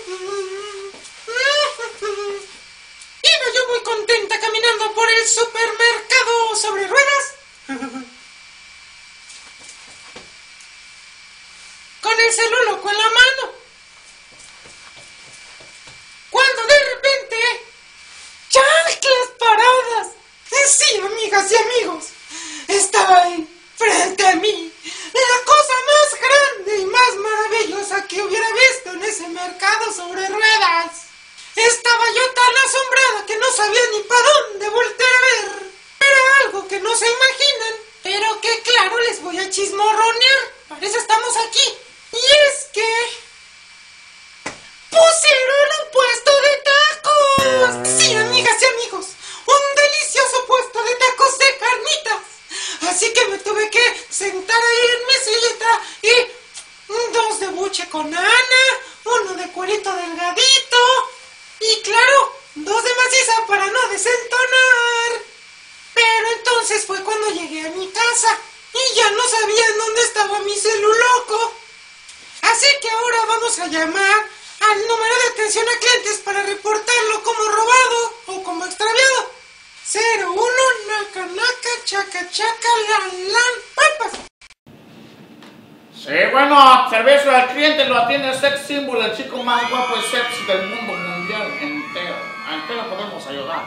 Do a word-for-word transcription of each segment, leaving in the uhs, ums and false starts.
Iba yo muy contenta caminando por el supermercado sobre ruedas, con el celu loco en la mano, cuando de repente, ¡chanclas paradas! Sí, amigas y amigos, estaba ahí, frente a mí, la cosa más grande y más maravillosa que hubiera visto en ese mercado sobre ruedas. Estaba yo tan asombrada que no sabía ni para dónde voltear a ver. Era algo que no se imaginan, pero que claro les voy a chismorronear. Para eso estamos aquí. Y es que pusieron un puesto de tacos. Sí, amigas y amigos, un delicioso puesto de tacos de carnitas. Así que me tuve que sentar ahí en mi sillita y dos de buche con Ana, uno de cuerito delgadito y claro, dos de maciza para no desentonar. Pero entonces fue cuando llegué a mi casa y ya no sabía en dónde estaba mi celu loco. Así que ahora vamos a llamar al número de atención a clientes para reportarlo como robado o como extraviado. cero uno naca naca chaca chaca lan lan papas. Sí, bueno, servicio al cliente lo atiende Sex Symbol, el chico más guapo y sexy del mundo mundial entero. ¿En qué le podemos ayudar?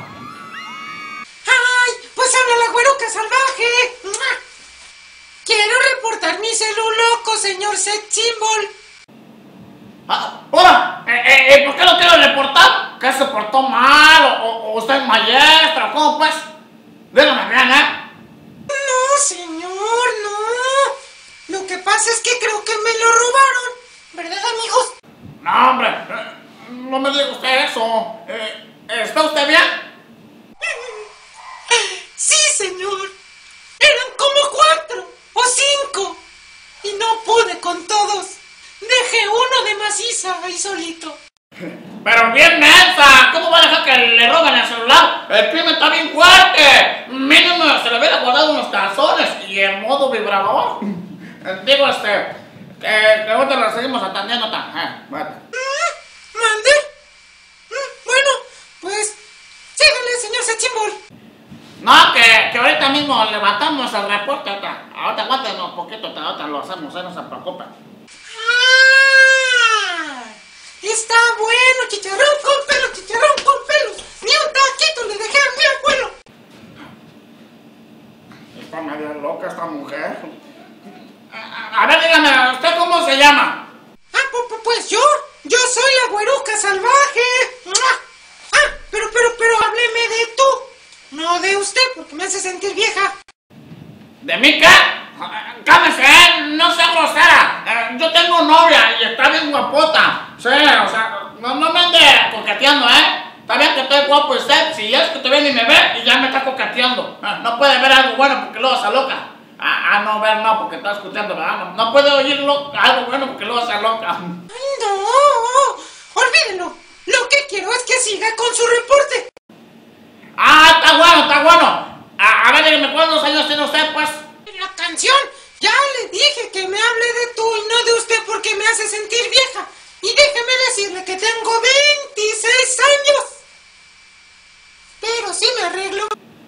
¡Ay! Pues habla la güeruca salvaje. Quiero reportar mi celu loco, señor Sex Symbol. Ah, hola, eh, eh, ¿por qué lo quiero reportar? ¿Que se portó mal o, o usted es maestra o cómo pues? Dígame bien, ¿eh? No, señor, no. Lo que pasa es que creo que me lo robaron, ¿verdad, amigos? No, hombre, eh, no me diga usted eso. Eh, ¿Está usted bien? Sí, señor. Eran como cuatro o cinco y no pude con todos. Dejé uno de maciza ahí solito. Pero bien mensa, ¿cómo va a dejar que le roben el celular? El crimen está bien fuerte. Mínimo se le hubiera guardado unos calzones y el modo vibrador. Digo, este, que, que ahorita la seguimos atendiendo. Eh, bueno. ¿Mande? Bueno, pues, sígale, señor Sex Symbol. No, que, que ahorita mismo levantamos el reporte. Ahorita, ahorita aguántenos un poquito, ahorita lo hacemos, eh, no se preocupen. ¡Ah! Está bueno, chicharrón con pelos, chicharrón con pelos. Ni un taquito le dejé a mi abuelo. Está medio loca esta mujer. A, a ver, dígame, ¿usted cómo se llama? Ah, pues, pues yo, yo soy la güeruca salvaje. Ah, pero, pero, pero hábleme de tú, no de usted, porque me hace sentir vieja. ¿De mí qué? Cálmese, ¿eh? No sea grosera. Eh, yo tengo novia y está bien guapota. Sí, o sea, no, no me ande coqueteando, ¿eh? Está bien que estoy guapo y sexy, y es que todavía ni me ve y ya me está coqueteando. Eh, no puede ver algo bueno porque luego se loca. Ah, ah, no ver no, porque está escuchando, ¿verdad? No, no puede oír lo, algo bueno porque luego se loca. Ay, no, olvídenlo. Lo que quiero es que siga con su reporte. Ah, está bueno, está bueno. A, a ver, dígame, ¿cuántos años tiene usted, pues? La canción, ya le dije que me hable de tú y no de usted porque me hace sentir vieja. Y déjeme decirle que tengo veintiséis años. Pero sí me arreglo.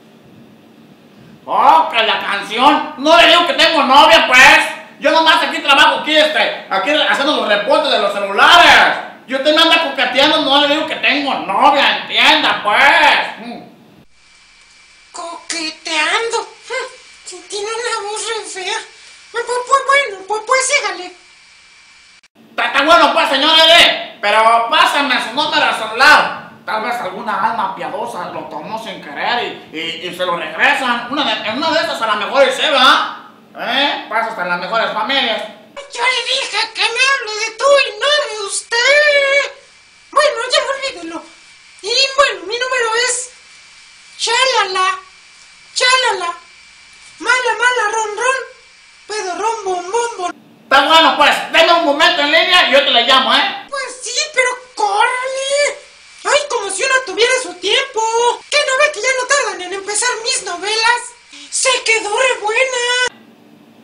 Oh, que la canción. No le digo que tengo novia, pues. Yo nomás aquí trabajo, aquí, este, aquí haciendo los reportes de los celulares. Y usted me anda coqueteando, no le digo que tengo novia, entienda, pues. Mm. Coqueteando. Si tiene una voz re fea. Pues, pues bueno, pues, pues sígale. Está, está bueno, pues, señor Ede. Pero pásame su número de celular. Tal vez alguna alma piadosa lo tomó sin querer y, y, y se lo regresan. Una de, en una de esas a la mejor y se va. ¿Eh? Pasa hasta en las mejores familias. Yo le dije que me hable de tú y no de usted. Bueno, ya olvídelo. Y bueno, mi número es chalala, chalala, mala, mala, ron, ron, pedorrón, bom, bom, bom. Está bueno, pues, denme un momento en línea y yo te le llamo, ¿eh? Pues sí, pero córrele. Ay, como si uno tuviera su tiempo. ¿Qué no ve que ya no tardan en empezar mis novelas? Se quedó re buena.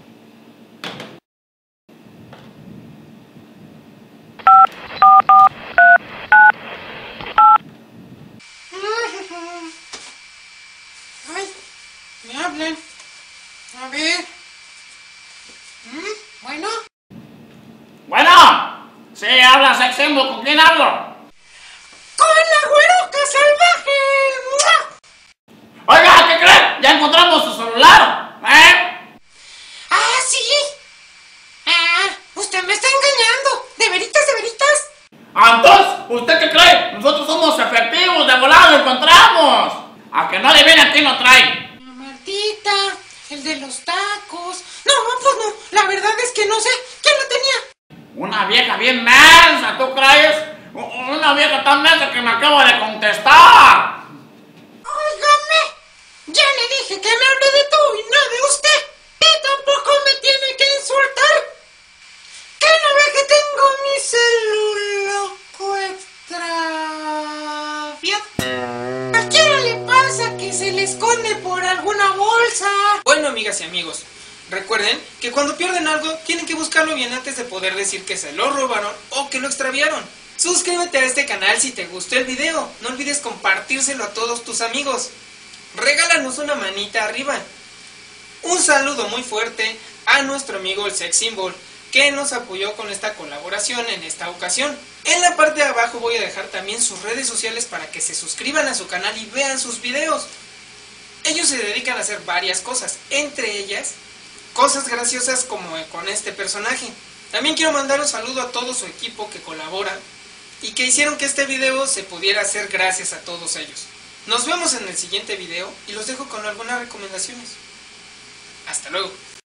You Seximbo, ¿con quién hablo? ¡Con la güeroca salvaje! ¡Mua! Oiga, ¿qué cree? Ya encontramos su celular, ¿eh? ¡Ah, sí! Ah, usted me está engañando. ¿De veritas, de veritas? Ah, entonces, ¿usted qué cree? Nosotros somos efectivos, de volada lo encontramos. A que no le viene aquí lo trae. Martita, el de los tacos. No, pues no, la verdad es que no sé. ¿Quién lo tenía? Una vieja bien mensa, ¿tú crees? Una vieja tan mensa que me acaba de contestar. Óigame, ya le dije que me hable de tú y no de usted. Y tampoco me tiene que insultar. ¿Qué no ve que tengo mi celular extraviado? ¿A quién le pasa que se le esconde por alguna bolsa? Bueno, amigas y amigos, recuerden que cuando pierden algo tienen que buscarlo bien antes de poder decir que se lo robaron o que lo extraviaron. Suscríbete a este canal si te gustó el video. No olvides compartírselo a todos tus amigos. Regálanos una manita arriba. Un saludo muy fuerte a nuestro amigo el Sex Symbol, que nos apoyó con esta colaboración en esta ocasión. En la parte de abajo voy a dejar también sus redes sociales para que se suscriban a su canal y vean sus videos. Ellos se dedican a hacer varias cosas, entre ellas cosas graciosas como con este personaje. También quiero mandar un saludo a todo su equipo que colabora y que hicieron que este video se pudiera hacer gracias a todos ellos. Nos vemos en el siguiente video y los dejo con algunas recomendaciones. Hasta luego.